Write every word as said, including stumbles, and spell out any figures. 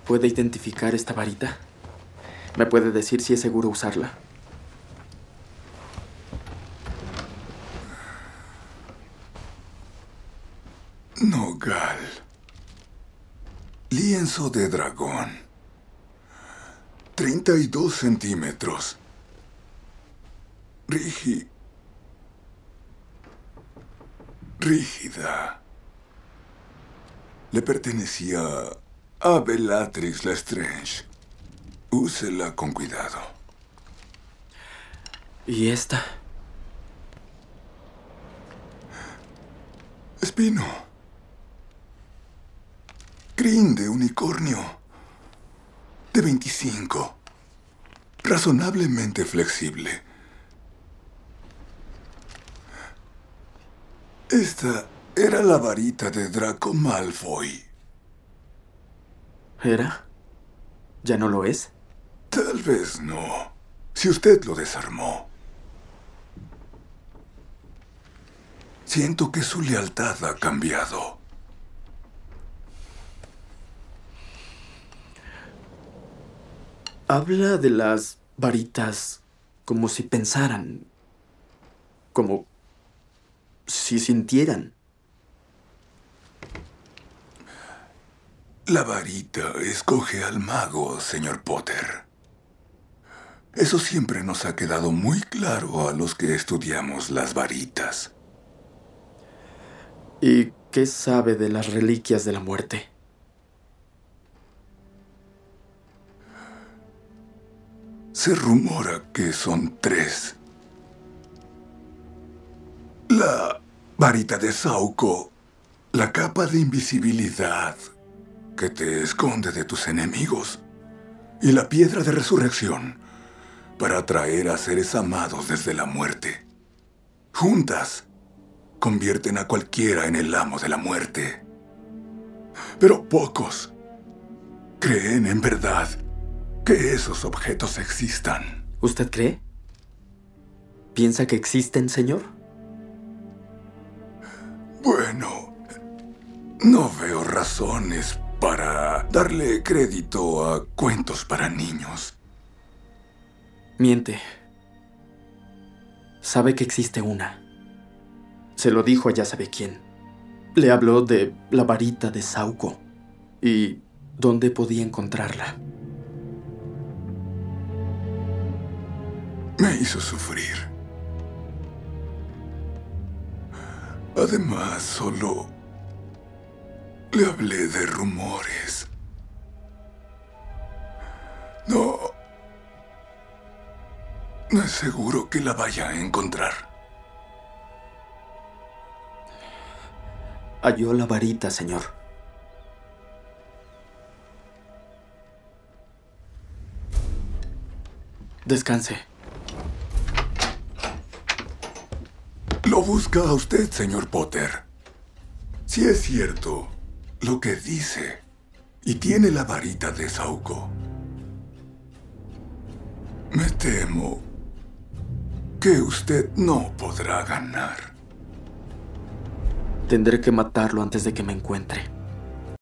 ¿Puede identificar esta varita? ¿Me puede decir si es seguro usarla? Nogal. Lienzo de dragón. treinta y dos centímetros. Rígi... Rígida. Le pertenecía a Bellatrix Lestrange. Úsela con cuidado. ¿Y esta? Espino. Crin de unicornio. De veinticinco. Razonablemente flexible. Esta era la varita de Draco Malfoy. ¿Era? ¿Ya no lo es? Tal vez no. Si usted lo desarmó. Siento que su lealtad ha cambiado. Habla de las varitas como si pensaran, como si sintieran. La varita escoge al mago, señor Potter. Eso siempre nos ha quedado muy claro a los que estudiamos las varitas. ¿Y qué sabe de las reliquias de la muerte? Se rumora que son tres. La varita de Sauco, la capa de invisibilidad que te esconde de tus enemigos, y la piedra de resurrección para atraer a seres amados desde la muerte. Juntas, convierten a cualquiera en el amo de la muerte. Pero pocos creen en verdad que esos objetos existan. ¿Usted cree? ¿Piensa que existen, señor? Bueno, no veo razones para darle crédito a cuentos para niños. Miente. Sabe que existe una. Se lo dijo a ya sabe quién. Le habló de la varita de Sauco y dónde podía encontrarla. Me hizo sufrir. Además, solo le hablé de rumores. No... No es seguro que la vaya a encontrar. Halló la varita, señor. Descanse. Lo busca a usted, señor Potter. Si es cierto lo que dice y tiene la varita de Sauco, me temo que usted no podrá ganar. Tendré que matarlo antes de que me encuentre.